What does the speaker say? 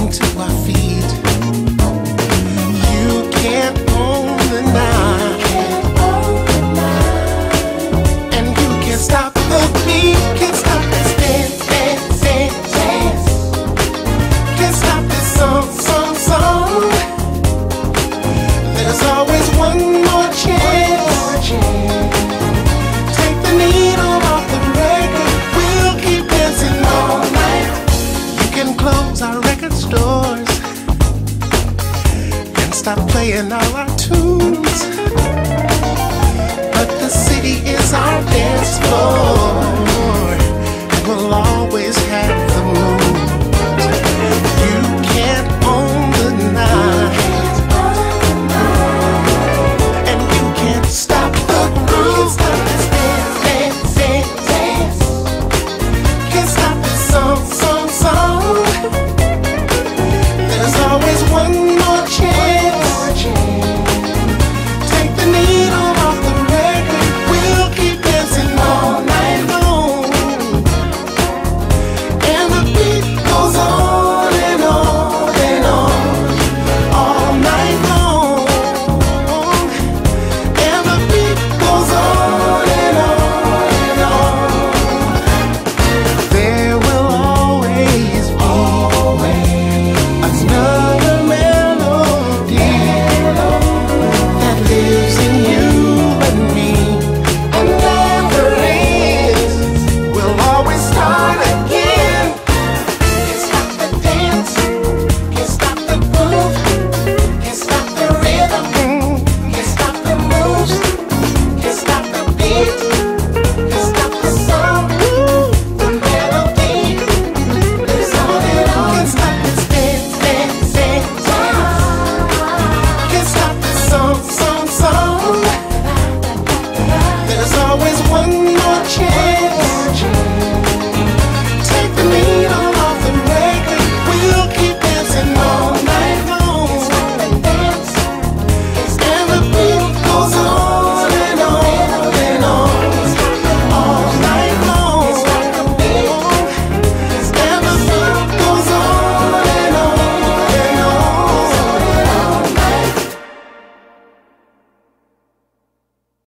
rocking to our feet. You can't own the night, and you can't stop the beat. Can't stop this dance, dance, dance, dance. Can't stop this song, song, song. There's always one more chance. Take the needle off the record. We'll keep dancing all night. You can close our record stores and stop playing all our tunes, but the city is our dance floor.